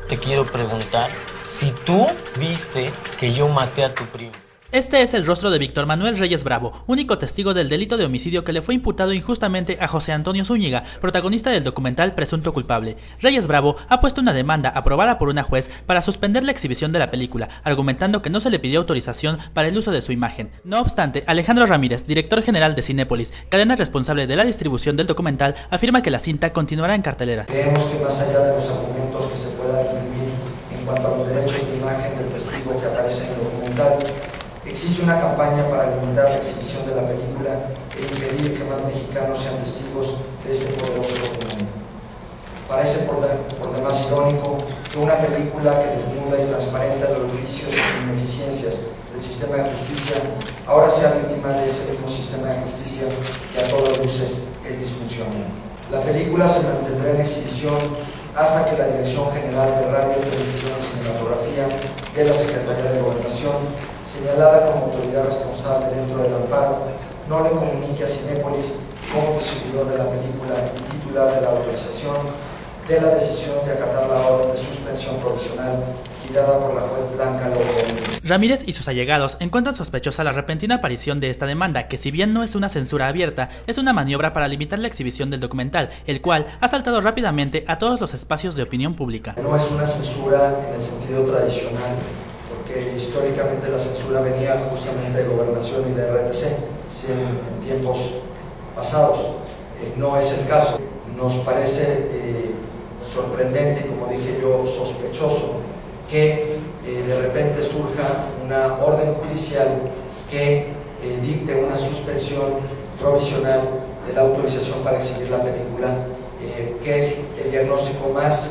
te quiero preguntar si tú viste que yo maté a tu primo. Este es el rostro de Víctor Manuel Reyes Bravo, único testigo del delito de homicidio que le fue imputado injustamente a José Antonio Zúñiga, protagonista del documental Presunto Culpable. Reyes Bravo ha puesto una demanda aprobada por una juez para suspender la exhibición de la película, argumentando que no se le pidió autorización para el uso de su imagen. No obstante, Alejandro Ramírez, director general de Cinépolis, cadena responsable de la distribución del documental, afirma que la cinta continuará en cartelera. Creemos que más allá de los argumentos que se puedan escribir en cuanto a los derechos de imagen del testigo que aparece en el documental, existe una campaña para limitar la exhibición de la película e impedir que más mexicanos sean testigos de este poderoso documento. Parece por demás irónico que una película que desnuda y transparenta los vicios e ineficiencias del sistema de justicia ahora sea víctima de ese mismo sistema de justicia que a todas luces es disfuncional. La película se mantendrá en exhibición hasta que la Dirección General de Radio, Televisión y Cinematografía de la Secretaría de Gobernación, señalada como autoridad responsable dentro del amparo, no le comunique a Cinépolis como distribuidor de la película y titular de la autorización de la decisión de acatar la orden de suspensión provisional dada por la juez Blanca Lobo. Ramírez y sus allegados encuentran sospechosa la repentina aparición de esta demanda, que si bien no es una censura abierta, es una maniobra para limitar la exhibición del documental, el cual ha saltado rápidamente a todos los espacios de opinión pública. No es una censura en el sentido tradicional, porque históricamente la censura venía justamente de Gobernación y de RTC, en tiempos pasados. No es el caso. Nos parece sorprendente y, como dije yo, sospechoso que de repente surja una orden judicial que dicte una suspensión provisional de la autorización para exhibir la película, que es el diagnóstico más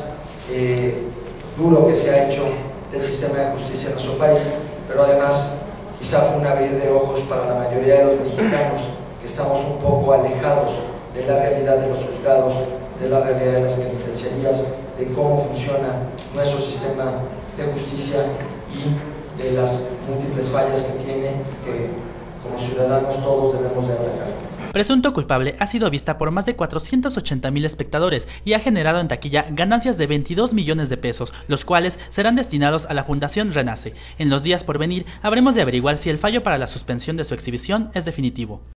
duro que se ha hecho del sistema de justicia en nuestro país, pero además quizá fue un abrir de ojos para la mayoría de los mexicanos que estamos un poco alejados de la realidad de los juzgados, de la realidad de las penitenciarías, de cómo funciona nuestro sistema de justicia y de las múltiples fallas que tiene, que como ciudadanos todos debemos de atacar. Presunto Culpable ha sido vista por más de 480,000 espectadores y ha generado en taquilla ganancias de 22 millones de pesos, los cuales serán destinados a la Fundación Renace. En los días por venir habremos de averiguar si el fallo para la suspensión de su exhibición es definitivo.